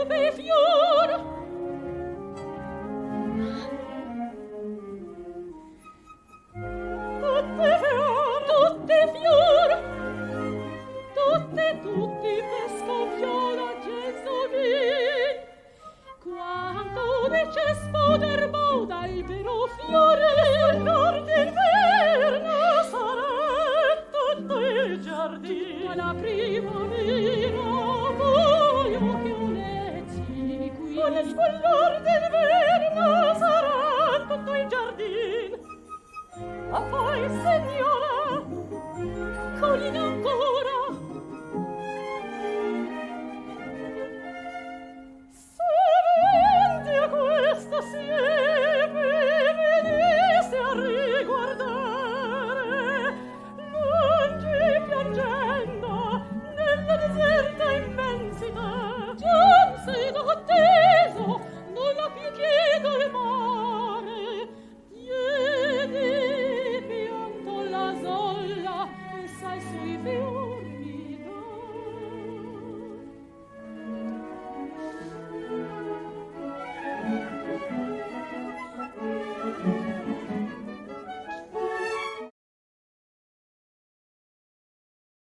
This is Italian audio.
dove fior tutte fior tutti pesco viola gesovin quanto dices poter moda il vero fiore l'or d'inverno sarà tutto il giardino tutta la primavera voi occhiolezzi qui con il squallor del verno sarà tutto il giardino ma poi signora collina ancora se a questa siepe venisse a riguardare lungi piangendo nella deserta immensità giunse da te